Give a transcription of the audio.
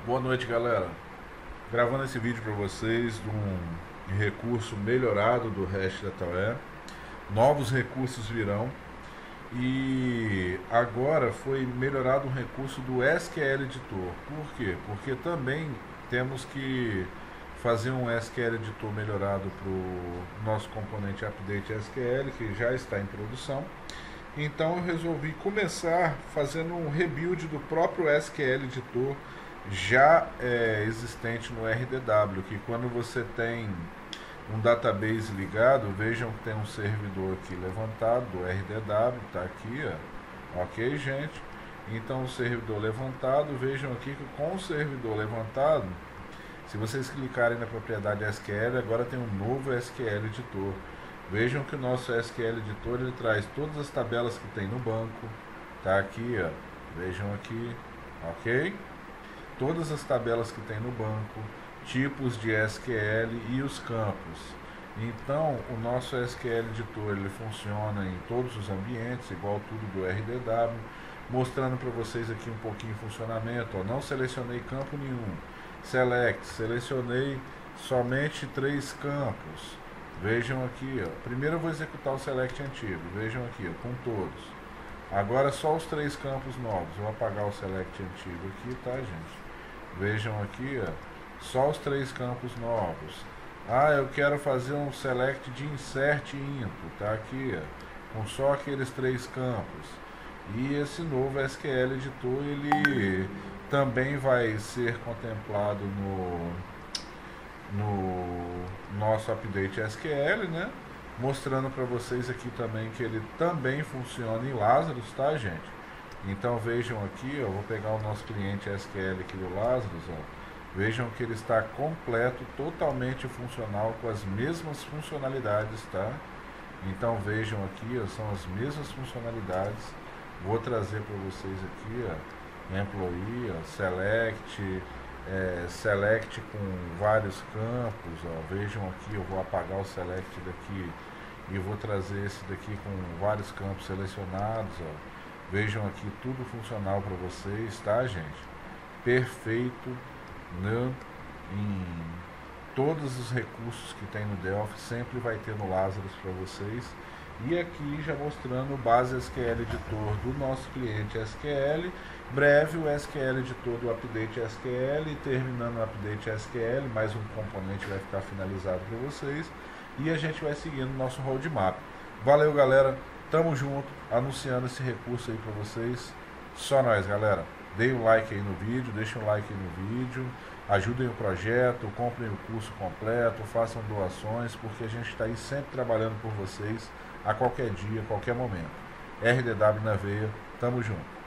Boa noite, galera. Gravando esse vídeo para vocês de um recurso melhorado do Hash.data. Novos recursos virão e agora foi melhorado um recurso do SQL Editor. Por quê? Porque também temos que fazer um SQL Editor melhorado para o nosso componente Update SQL, que já está em produção. Então eu resolvi começar fazendo um rebuild do próprio SQL Editor já existente no RDW, que quando você tem um database ligado, vejam que tem um servidor aqui levantado do RDW, está aqui, ó. Ok, gente? Então o servidor levantado, vejam aqui que com o servidor levantado, se vocês clicarem na propriedade SQL, agora tem um novo SQL Editor. Vejam que o nosso SQL Editor ele traz todas as tabelas que tem no banco, tá aqui, ó. Vejam aqui, ok? Todas as tabelas que tem no banco, tipos de SQL e os campos. Então, o nosso SQL Editor ele funciona em todos os ambientes, igual tudo do RDW, mostrando para vocês aqui um pouquinho o funcionamento. Ó, não selecionei campo nenhum. Select, selecionei somente 3 campos. Vejam aqui, ó. Primeiro eu vou executar o select antigo. Vejam aqui, ó, com todos. Agora só os 3 campos novos. Vou apagar o select antigo aqui, tá, gente? Vejam aqui, ó, só os 3 campos novos. Ah, eu quero fazer um select de insert into, tá aqui, ó, com só aqueles 3 campos. E esse novo SQL Editor, ele também vai ser contemplado no nosso update SQL, né? Mostrando para vocês aqui também que ele também funciona em Lazarus, tá, gente? Então vejam aqui, ó, vou pegar o nosso cliente SQL aqui do Lazarus, ó. Vejam que ele está completo, totalmente funcional, com as mesmas funcionalidades, tá? Então vejam aqui, ó, são as mesmas funcionalidades. Vou trazer para vocês aqui, ó, employee, ó, select com vários campos, ó. Vejam aqui, eu vou apagar o select daqui e vou trazer esse daqui com vários campos selecionados, ó. Vejam aqui tudo funcional para vocês, tá, gente? Perfeito, né? Em todos os recursos que tem no Delphi, sempre vai ter no Lazarus para vocês. E aqui já mostrando o base SQL Editor do nosso cliente SQL, breve o SQL Editor do Update SQL, e terminando o Update SQL, mais um componente vai ficar finalizado para vocês, e a gente vai seguindo o nosso roadmap. Valeu, galera, tamo junto, anunciando esse recurso aí para vocês, só nós, galera. Deem um like aí no vídeo, deixem um like aí no vídeo, ajudem o projeto, comprem o curso completo, façam doações, porque a gente está aí sempre trabalhando por vocês, a qualquer dia, a qualquer momento. RDW na veia, tamo junto.